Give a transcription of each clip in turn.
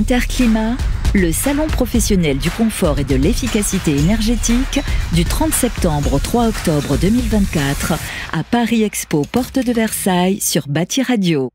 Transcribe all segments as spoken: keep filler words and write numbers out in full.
Interclimat, le salon professionnel du confort et de l'efficacité énergétique du trente septembre au trois octobre deux mille vingt-quatre à Paris Expo, porte de Versailles, sur Bâti Radio.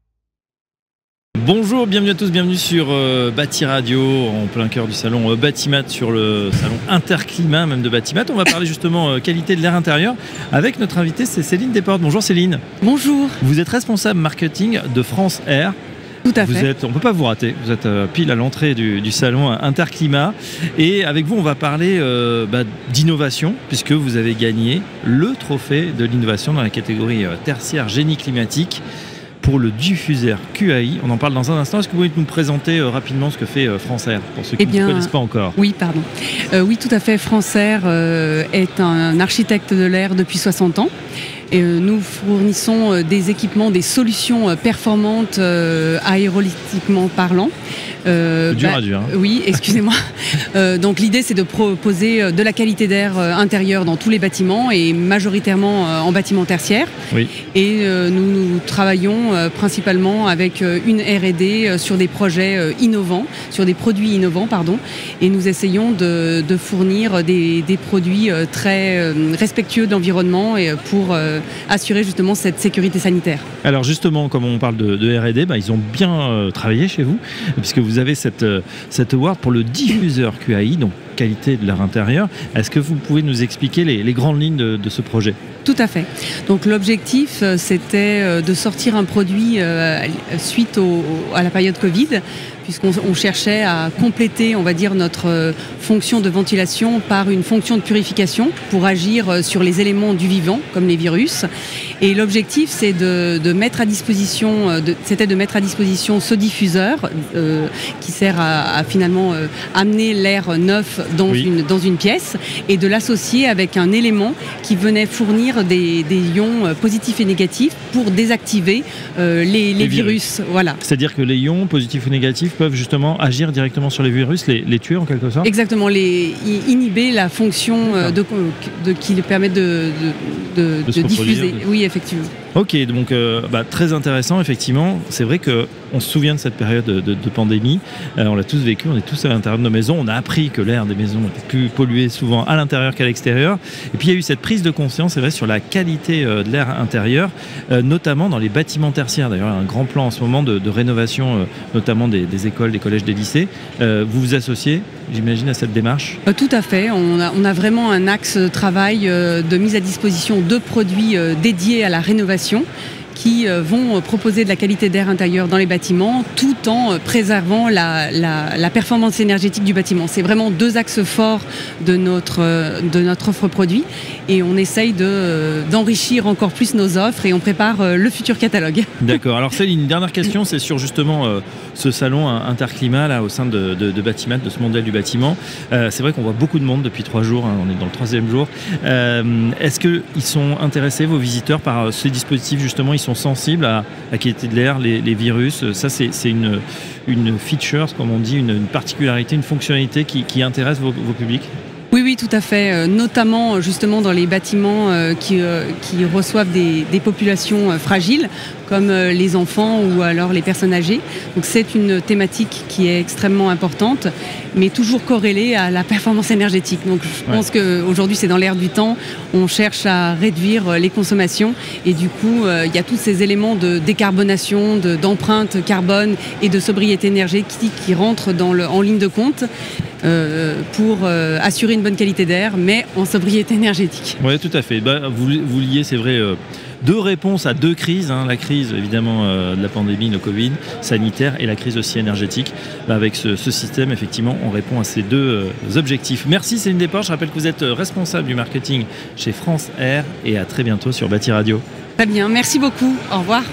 Bonjour, bienvenue à tous, bienvenue sur euh, Bâti Radio, en plein cœur du salon euh, Batimat, sur le salon Interclimat même de Batimat. On va parler justement euh, qualité de l'air intérieur avec notre invitée, c'est Céline Desportes. Bonjour Céline. Bonjour. Vous êtes responsable marketing de France Air. Tout à vous fait. Êtes, on ne peut pas vous rater, vous êtes euh, pile à l'entrée du, du salon Interclimat. Et avec vous, on va parler euh, bah, d'innovation, puisque vous avez gagné le trophée de l'innovation dans la catégorie euh, tertiaire génie climatique pour le diffuseur Q A I. On en parle dans un instant. Est-ce que vous pouvez nous présenter euh, rapidement ce que fait euh, France Air, pour ceux qui eh bien, ne connaissent pas encore? Oui, pardon. Euh, oui, tout à fait. France Air euh, est un architecte de l'air depuis soixante ans. Et euh, nous fournissons euh, des équipements, des solutions euh, performantes euh, aérolytiquement parlant. Euh, dur bah, à dur. Hein. Oui, excusez-moi. euh, donc l'idée, c'est de proposer de la qualité d'air euh, intérieur dans tous les bâtiments et majoritairement euh, en bâtiments tertiaires. Oui. Et euh, nous, nous travaillons euh, principalement avec euh, une R et D euh, sur des projets euh, innovants, sur des produits innovants, pardon. Et nous essayons de, de fournir des, des produits euh, très euh, respectueux de l'environnement et pour euh, assurer justement cette sécurité sanitaire. Alors justement, comme on parle de, de R et D, bah, ils ont bien euh, travaillé chez vous, puisque vous avez cette, euh, cette award pour le diffuseur Q A I, donc qualité de l'air intérieur. Est-ce que vous pouvez nous expliquer les, les grandes lignes de, de ce projet ? Tout à fait. Donc l'objectif, euh, c'était euh, de sortir un produit euh, suite au, à la période Covid, puisqu'on on cherchait à compléter, on va dire, notre euh, fonction de ventilation par une fonction de purification pour agir euh, sur les éléments du vivant, comme les virus. Et l'objectif, c'est de, de mettre à disposition, euh, de, c'était de mettre à disposition ce diffuseur euh, qui sert à, à finalement euh, amener l'air neuf dans, oui. une, dans une pièce et de l'associer avec un élément qui venait fournir Des, des ions positifs et négatifs pour désactiver euh, les, les, les virus. virus. Voilà. C'est-à-dire que les ions positifs ou négatifs peuvent justement agir directement sur les virus, les, les tuer en quelque sorte ? Exactement, les, inhiber la fonction euh, de, de, qui leur permet de, de, de, de, de diffuser. Oui, effectivement. Ok, donc euh, bah, très intéressant, effectivement. C'est vrai qu'on se souvient de cette période de, de, de pandémie. Euh, on l'a tous vécu, on est tous à l'intérieur de nos maisons. On a appris que l'air des maisons était plus pollué souvent à l'intérieur qu'à l'extérieur. Et puis il y a eu cette prise de conscience, c'est vrai, sur la qualité euh, de l'air intérieur, euh, notamment dans les bâtiments tertiaires. D'ailleurs, il y a un grand plan en ce moment de, de rénovation, euh, notamment des, des écoles, des collèges, des lycées. Euh, vous vous associez, j'imagine, à cette démarche ? euh, Tout à fait. On a, on a vraiment un axe de travail euh, de mise à disposition de produits euh, dédiés à la rénovation qui vont proposer de la qualité d'air intérieur dans les bâtiments tout en préservant la, la, la performance énergétique du bâtiment. C'est vraiment deux axes forts de notre, de notre offre produit et on essaye de, d'enrichir encore plus nos offres et on prépare le futur catalogue. D'accord. Alors Céline, une dernière question, c'est sur justement euh, ce salon Interclimat là, au sein de, de, de Batimat, de ce modèle du bâtiment. Euh, c'est vrai qu'on voit beaucoup de monde depuis trois jours, hein, on est dans le troisième jour. Euh, est-ce qu'ils sont intéressés, vos visiteurs, par ces dispositifs justement? Ils sont sensibles à la qualité de l'air, les, les virus. Ça, c'est, c'est une, une feature, comme on dit, une, une particularité, une fonctionnalité qui, qui intéresse vos, vos publics? Oui, oui, tout à fait. Euh, notamment, justement, dans les bâtiments euh, qui, euh, qui reçoivent des, des populations euh, fragiles, comme euh, les enfants ou alors les personnes âgées. Donc, c'est une thématique qui est extrêmement importante, mais toujours corrélée à la performance énergétique. Donc, je pense ouais. qu'aujourd'hui, c'est dans l'air du temps. On cherche à réduire les consommations et du coup, euh, il y a tous ces éléments de décarbonation, de, d'empreinte carbone et de sobriété énergétique qui rentrent dans le, en ligne de compte. Euh, pour euh, assurer une bonne qualité d'air, mais en sobriété énergétique. Oui, tout à fait. Bah, vous, vous liez, c'est vrai, euh, deux réponses à deux crises. Hein. La crise, évidemment, euh, de la pandémie, le Covid, sanitaire, et la crise aussi énergétique. Bah, avec ce, ce système, effectivement, on répond à ces deux euh, objectifs. Merci Céline Desportes. Je rappelle que vous êtes responsable du marketing chez France Air et à très bientôt sur Bâti Radio. Très bien, merci beaucoup. Au revoir.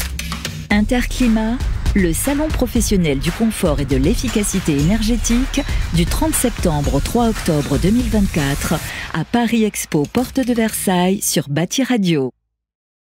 Interclimat, le salon professionnel du confort et de l'efficacité énergétique du trente septembre au trois octobre deux mille vingt-quatre à Paris Expo, porte de Versailles, sur Bâti Radio.